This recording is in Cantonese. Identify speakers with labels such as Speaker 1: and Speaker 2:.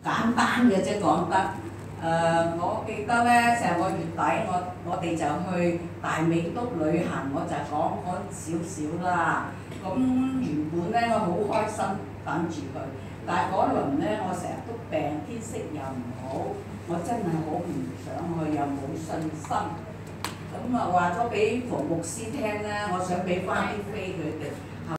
Speaker 1: 簡單嘅啫講得。我記得咧成個月底我哋就去大美督旅行，我就講嗰少少啦。咁原本咧我好開心等住佢，但係嗰輪咧我成日都病，天色又唔好，我真係好唔想去，又冇信心。咁啊話咗俾馮牧師聽咧，我想俾翻啲飛佢哋。